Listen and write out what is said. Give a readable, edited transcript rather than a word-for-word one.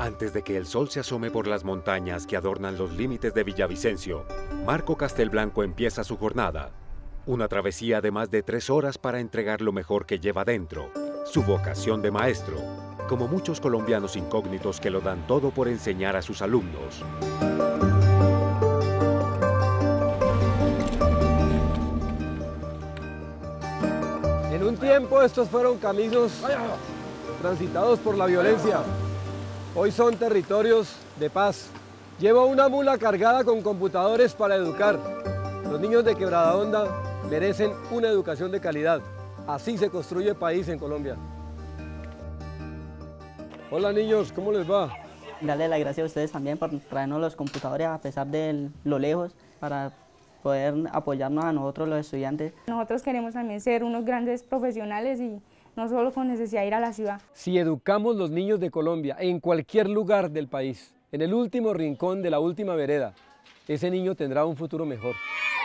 Antes de que el sol se asome por las montañas que adornan los límites de Villavicencio, Marco Castelblanco empieza su jornada. Una travesía de más de 3 horas para entregar lo mejor que lleva dentro, su vocación de maestro, como muchos colombianos incógnitos que lo dan todo por enseñar a sus alumnos. En un tiempo estos fueron caminos transitados por la violencia. Hoy son territorios de paz. Llevo una mula cargada con computadores para educar. Los niños de Quebrada Honda merecen una educación de calidad. Así se construye país en Colombia. Hola niños, ¿cómo les va? Darle las gracias a ustedes también por traernos los computadores a pesar de lo lejos, para poder apoyarnos a nosotros los estudiantes. Nosotros queremos también ser unos grandes profesionales y no solo con necesidad de ir a la ciudad. Si educamos los niños de Colombia en cualquier lugar del país, en el último rincón de la última vereda, ese niño tendrá un futuro mejor.